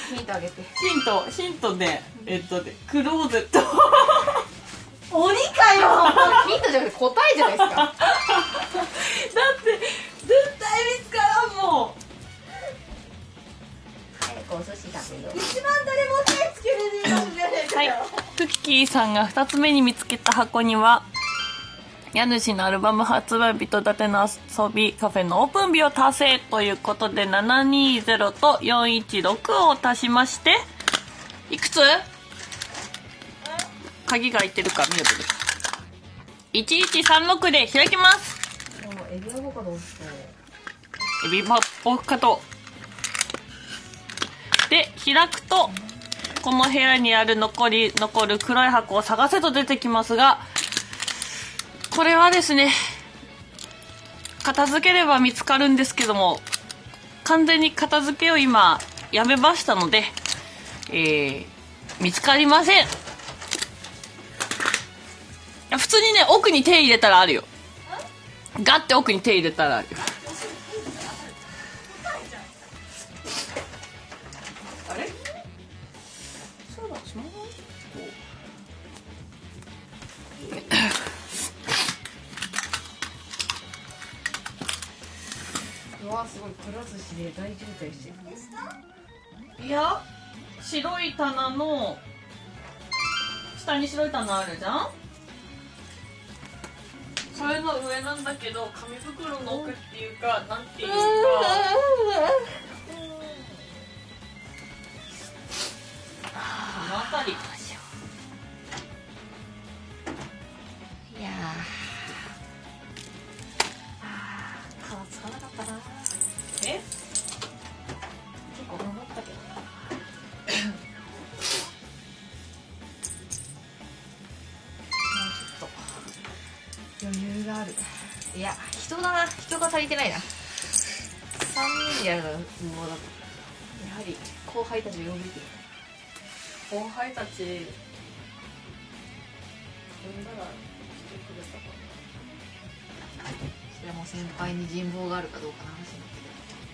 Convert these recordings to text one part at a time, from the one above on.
ヒントあげて。 ヒントね、クローゼット。 鬼かよ。ヒントじゃなくて答えじゃないですか。 だって絶対見つからんもん。 早くお寿司食べよう。 一番誰も手つけれねえかもしれないから。 はい、クッキーさんが2つ目に見つけた箱には、家主のアルバム発売日と伊達の遊びカフェのオープン日を達成ということで、720と416を足しまして、いくつ？鍵が開いてるか見ればいい。1136で開きます。 エビアボカドを押すと。 エビアボカドで開くと、この部屋にある残る黒い箱を探せと出てきますが、これはですね、片付ければ見つかるんですけども、完全に片付けを今やめましたので、見つかりません。いや普通にね、奥に手入れたらあるよ。ガッて奥に手入れたらあるよ。あれ？そうだ、しまう。 うわ、すごい、くら寿司で大渋滞してる。 いや、白い棚の下に白い棚あるじゃん。それの上なんだけど、紙袋の奥っていうか、なんていうか、この辺り。 いやー、顔つかなかったな。 え？ 結構頑張ったけど。もうちょっと余裕がある。いや、人だな。人が足りてないな。3人でやるのもうだと、やはり後輩たちを呼んでくる。 後輩たち、呼んだら来てくれたかそれはもう先輩に人望があるかどうかの話になって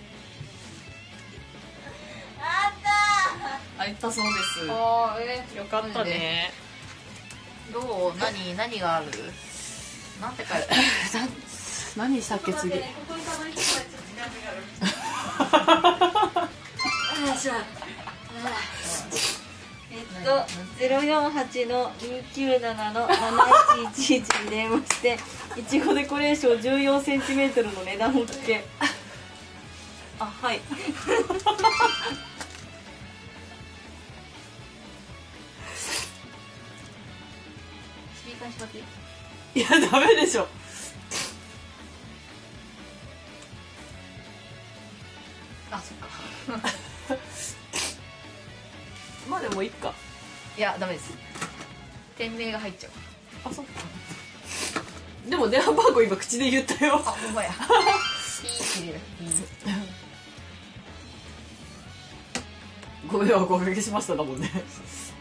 あっな。あったそうです。 くる。あー、 よかったね。 どう？何がある？なんて書いてある？ 何したっけ次。 ここにたどり着くまでちょっと時間がある。よいしょ。048の297の7111に電話していちごデコレーション 14cm の値段を聞け。あ、はい。 スピーカーにしまっていい？ いや、ダメでしょ。 あ、そっか。 まあでもいいか。 いや、ダメです。店名が入っちゃう。 あ、そっか。でも電話番号今口で言ったよ。 あ、ほんまや。ピーって入れる。 ご迷惑をおかけしましただもんね。